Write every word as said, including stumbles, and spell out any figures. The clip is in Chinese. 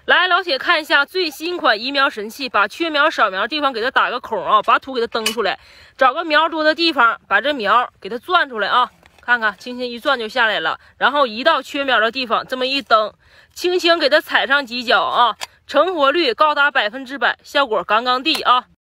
来，老铁看一下最新款移苗神器，把缺苗少苗的地方给它打个孔啊，把土给它蹬出来，找个苗多的地方，把这苗给它钻出来啊，看看轻轻一钻就下来了，然后移到缺苗的地方，这么一蹬，轻轻给它踩上几脚啊，成活率高达百分之百，效果杠杠地啊。